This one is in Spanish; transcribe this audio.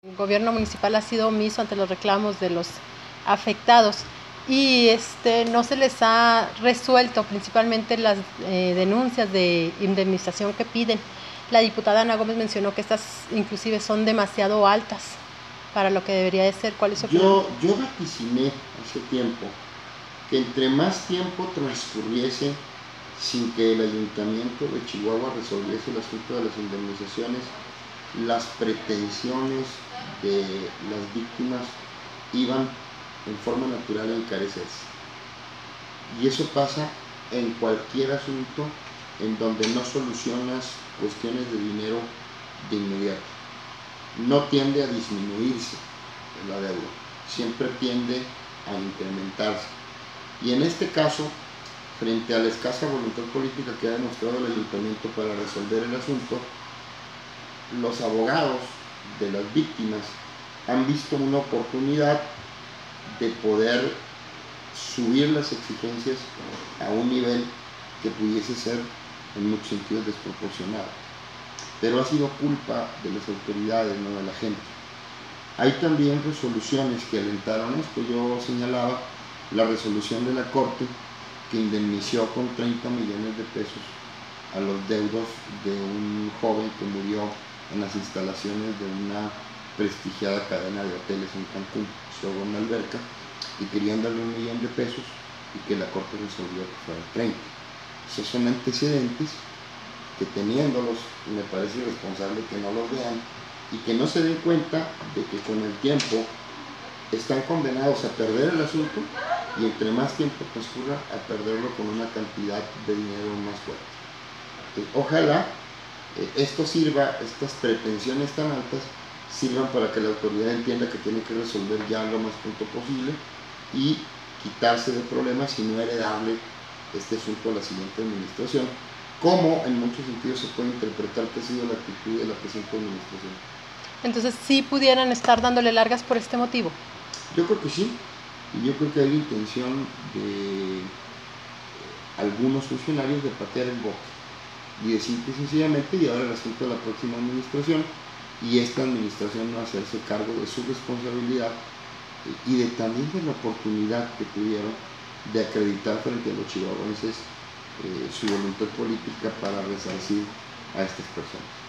El gobierno municipal ha sido omiso ante los reclamos de los afectados y no se les ha resuelto principalmente las denuncias de indemnización que piden. La diputada Ana Gómez mencionó que estas inclusive son demasiado altas para lo que debería de ser. ¿Cuál es su opinión? Yo vaticiné hace tiempo que entre más tiempo transcurriese sin que el Ayuntamiento de Chihuahua resolviese el asunto de las indemnizaciones, las pretensiones de las víctimas iban en forma natural a encarecerse. Y eso pasa en cualquier asunto en donde no solucionas cuestiones de dinero de inmediato. No tiende a disminuirse la deuda, siempre tiende a incrementarse. Y en este caso, frente a la escasa voluntad política que ha demostrado el Ayuntamiento para resolver el asunto, los abogados de las víctimas han visto una oportunidad de poder subir las exigencias a un nivel que pudiese ser en muchos sentidos desproporcionado. Pero ha sido culpa de las autoridades, no de la gente. Hay también resoluciones que alentaron esto. Yo señalaba la resolución de la Corte que indemnizó con 30 millones de pesos a los deudos de un joven que murió en las instalaciones de una prestigiada cadena de hoteles en Cancún, sobre una alberca, y querían darle 1 millón de pesos y que la Corte resolvió que fuera 30. Esos son antecedentes que, teniéndolos, me parece irresponsable que no los vean y que no se den cuenta de que con el tiempo están condenados a perder el asunto y entre más tiempo transcurra a perderlo con una cantidad de dinero más fuerte. Entonces, ojalá esto sirva, estas pretensiones tan altas sirvan para que la autoridad entienda que tiene que resolver ya lo más pronto posible y quitarse de problemas y no heredarle este asunto a la siguiente administración, como en muchos sentidos se puede interpretar que ha sido la actitud de la presente administración. Entonces, ¿sí pudieran estar dándole largas por este motivo? Yo creo que sí, y yo creo que hay la intención de algunos funcionarios de patear el bote y de simple y sencillamente llevar el asunto a la próxima administración y esta administración no hacerse cargo de su responsabilidad y de también de la oportunidad que tuvieron de acreditar frente a los chihuahuenses su voluntad política para resarcir a estas personas.